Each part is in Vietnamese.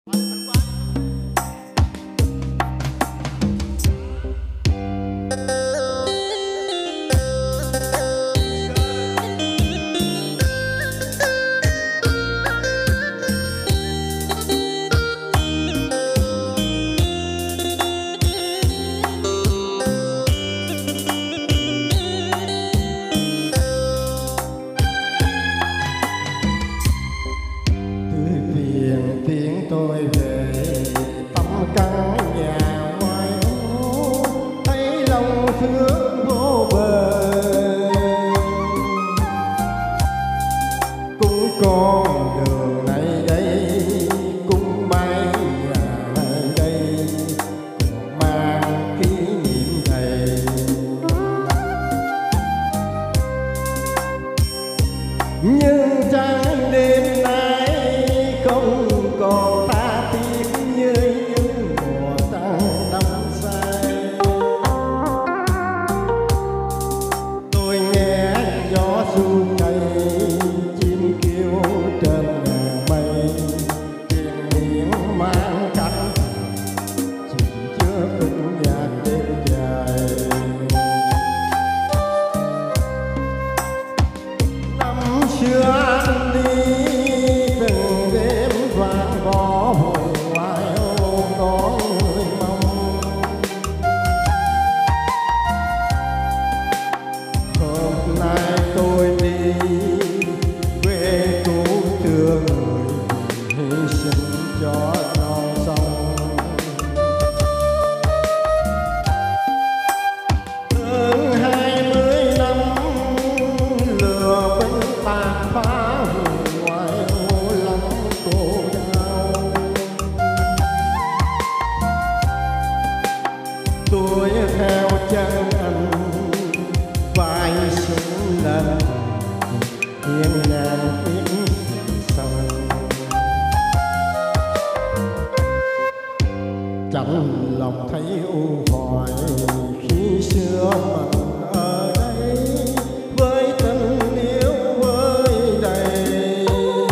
Tôi về thăm căn nhà ngoài ô, thấy lòng thương vô bờ. Cũng con đường này đây, cũng mái nhà này đây, cũng mang kỷ niệm đầy. Nhưng trăng đêm nay không còn tha thiết như những mùa trăng năm say. Tôi nghe gió ru cây, chim kêu trên ngàn mây, triền miên mang cánh chuyện chưa từng nhạc đêm dài. Năm xưa anh đi từng đêm vàng bỏ hồn ngoài ô có người mong. Hôm nay tôi đi quê cũ thương người hy sinh cho non sông. Hơn 20 năm lừa binh tàn phá ngoài ô lắm cô đau. Tôi theo chân anh vai xuống lên hiên ngang tiếng sông. Chẳng lòng thấy u hoài khi xưa mình ở đây với tình yêu vơi đầy.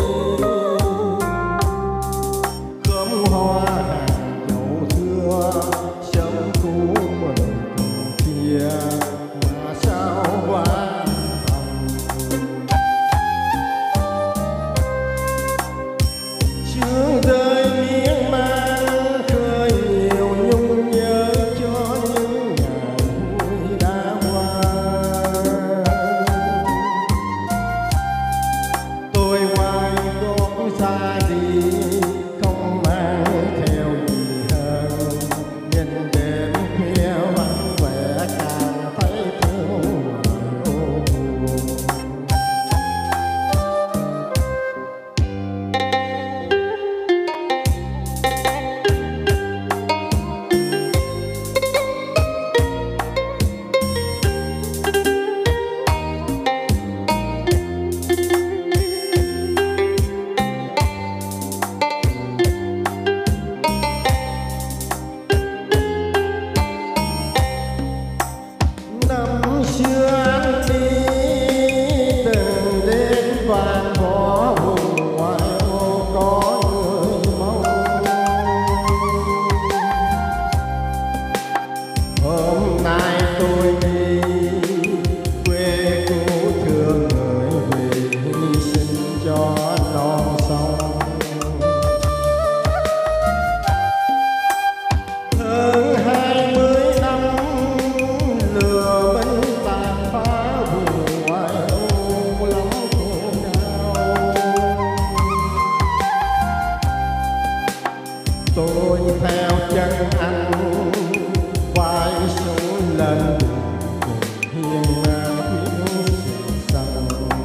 Khóm hoa hàng dậu thưa sớm cũ mình cùng kia mà sao quá thầm. Sương rơi miên man khơi nhiều nhung nhớ cho những ngày vui đã qua. Tôi quay gót xa đi không mang theo gì hơn, nhìn đêm khuya vắng vẻ càng thấy thương ngoài ô buồn. Năm xưa anh đi từng đêm vàng bỏ hồn ngoài ô có người mong. Hôm nay tôi đi quê cũ thương người vì hy sinh cho non sông. Hơn 20 năm lừa binh tàn phá vùng ngoài ô lắm khổ đau. Tôi theo chân anh vai xuống lên hiên ngang tiếng sông.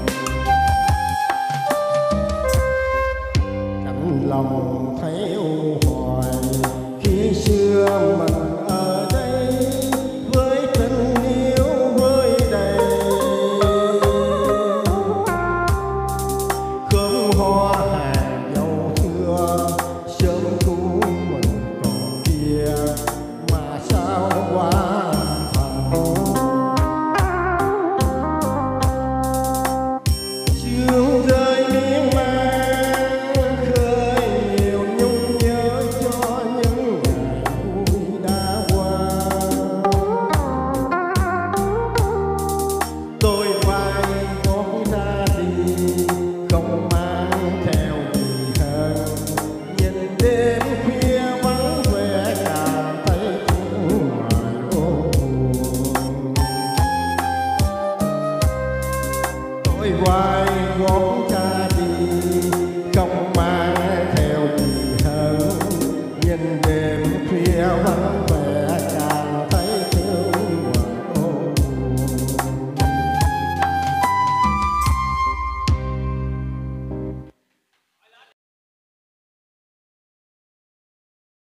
Cảnh lòng thấy u hoài khi xưa mình ở đây với tình yêu vơi đầy. Khóm hoa hàng dậu thưa sớm cũ mình còn kia đôi vai gót cha